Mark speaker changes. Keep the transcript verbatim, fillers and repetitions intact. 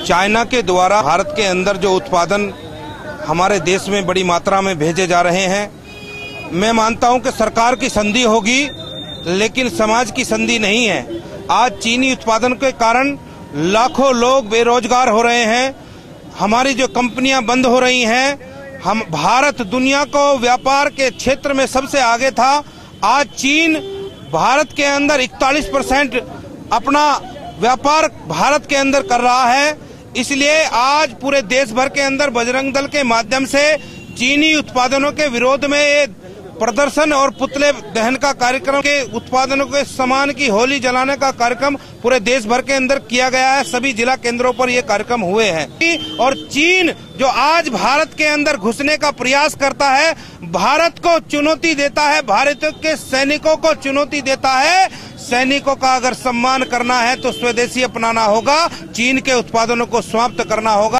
Speaker 1: China के द्वारा भारत के अंदर जो उत्पादन हमारे देश में बड़ी मात्रा में भेजे जा रहे हैं, मैं मानता हूं कि सरकार की संधि होगी लेकिन समाज की संधि नहीं है। आज चीनी उत्पादन के कारण लाखों लोग बेरोजगार हो रहे हैं, हमारी जो कंपनियां बंद हो रही हैं। हम भारत दुनिया को व्यापार के क्षेत्र में सबसे आगे था, आज चीन भारत के अंदर इकतालीस परसेंट अपना व्यापार भारत के अंदर कर रहा है। इसलिए आज पूरे देश भर के अंदर बजरंग दल के माध्यम से चीनी उत्पादनों के विरोध में ये प्रदर्शन और पुतले दहन का कार्यक्रम के उत्पादनों के सामान की होली जलाने का कार्यक्रम पूरे देश भर के अंदर किया गया है। सभी जिला केंद्रों पर ये कार्यक्रम हुए हैं और चीन जो आज भारत के अंदर घुसने का प्रयास करता है, भारत को चुनौती देता है, भारत के सैनिकों को चुनौती देता है। सैनिकों का अगर सम्मान करना है तो स्वदेशी अपनाना होगा, चीन के उत्पादनों को समाप्त करना होगा।